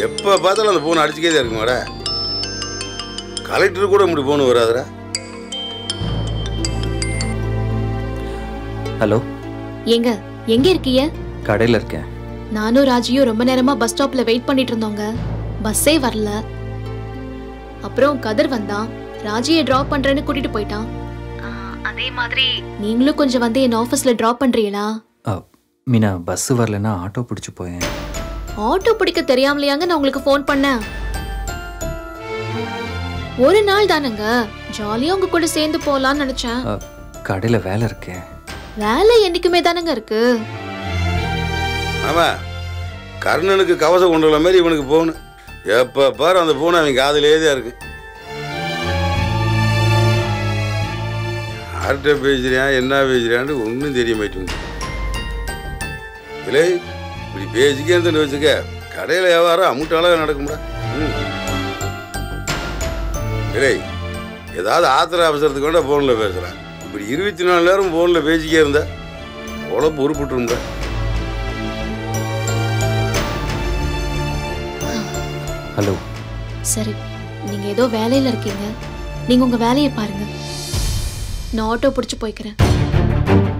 எப்போ பார்த்தாலும் அந்த ஃபோன் அடிச்சுக்கே தான் இருக்குமாடா. கலெக்டர் கூட இப்படி ஃபோன் வராதுடா. ஹலோ, எங்க எங்க இருக்கீங்க? கடையில் இருக்கேன். நானும் ராஜியும் ரொம்ப நேரமா பஸ் ஸ்டாப்ல வெயிட் பண்ணிட்டு இருந்தோங்க. பஸ்ஸே வரல. அப்புறம் கதிர் வந்தான். ராஜியை டிராப் பண்றேன்னு கூட்டிட்டு போயிட்டான். அதே மாதிரி நீங்களும் கொஞ்சம் வந்து என் ஆஃபீஸ்ல டிராப் பண்றீங்களா? மீனா, பஸ் வரலன்னா ஆட்டோ பிடிச்சு போயேன். ஆட்டோ பிடிக்க தெரியாமலையாங்க நான் உங்களுக்கு ஃபோன் பண்ணேன். ஒரு நாள் தானங்க, ஜாலியா உங்க கூட சேர்ந்து போலான்னு நினைச்சேன். கடையில வேலை இருக்கேன். வேலை என்னைக்குமே தானங்க இருக்கு. ஆமா, கர்ணனுக்கு கவசம் கொண்டு வர மாதிரி இவனுக்கு போகணும். எப்ப பாரு அந்த போன் அவன் காதலே தான் இருக்கு. யார்கிட்ட பேசுறியான் என்ன பேசுறியான்னு ஒன்றும் தெரிய மாட்டேங்குது. இல்லை இப்படி பேசிக்கேன்னு வச்சுக்க, கடையில் வியாபாரம் அமுட்டாளாக நடக்கும்டா. இல்லை ஏதாவது ஆத்திர அவசரத்துக்கு வேண்டாம் ஃபோனில் பேசுகிறேன். இப்படி 24 நேரம் ஃபோனில் பேசிக்கே இருந்தா உழப்பு உருப்பிட்டுருந்தா. ஹலோ. சரி, நீங்க ஏதோ வேலையில இருக்கீங்க. நீங்க உங்க வேலையை பாருங்க. நான் ஆட்டோ பிடிச்சு போய்க்கிறேன்.